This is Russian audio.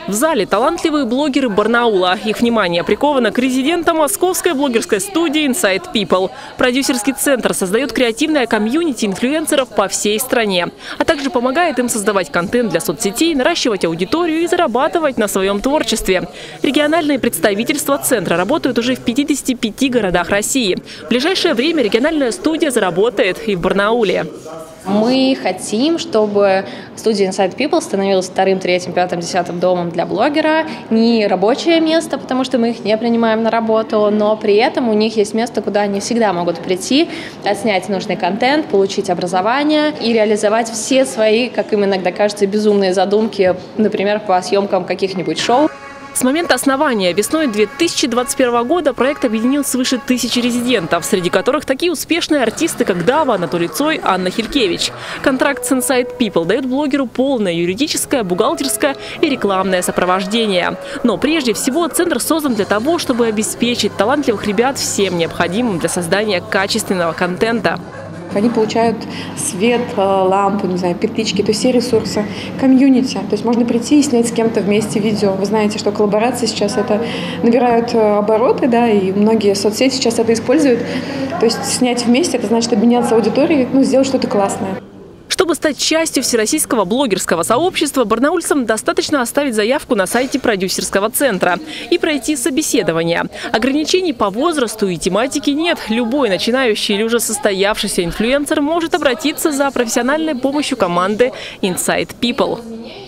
В зале талантливые блогеры Барнаула. Их внимание приковано к резидентам московской блогерской студии Inside People. Продюсерский центр создает креативное комьюнити инфлюенсеров по всей стране, а также помогает им создавать контент для соцсетей, наращивать аудиторию и зарабатывать на своем творчестве. Региональные представительства центра работают уже в 55 городах России. В ближайшее время региональная студия заработает и в Барнауле. Мы хотим, чтобы студия Inside People становилась вторым, третьим, пятым, десятым домом для блогера. Не рабочее место, потому что мы их не принимаем на работу, но при этом у них есть место, куда они всегда могут прийти, отснять нужный контент, получить образование и реализовать все свои, как им иногда кажется, безумные задумки, например, по съемкам каких-нибудь шоу. С момента основания весной 2021 года проект объединил свыше 1000 резидентов, среди которых такие успешные артисты, как Дава, Анатолий Цой, Анна Хилькевич. Контракт с Inside People дает блогеру полное юридическое, бухгалтерское и рекламное сопровождение. Но прежде всего центр создан для того, чтобы обеспечить талантливых ребят всем необходимым для создания качественного контента. Они получают свет, лампу, не знаю, петлички, то есть все ресурсы, комьюнити. То есть можно прийти и снять с кем-то вместе видео. Вы знаете, что коллаборации сейчас это набирают обороты, да, и многие соцсети сейчас это используют. То есть снять вместе, это значит обменяться аудиторией, сделать что-то классное. Чтобы стать частью всероссийского блогерского сообщества, барнаульцам достаточно оставить заявку на сайте продюсерского центра и пройти собеседование. Ограничений по возрасту и тематике нет. Любой начинающий или уже состоявшийся инфлюенсер может обратиться за профессиональной помощью команды Inside People.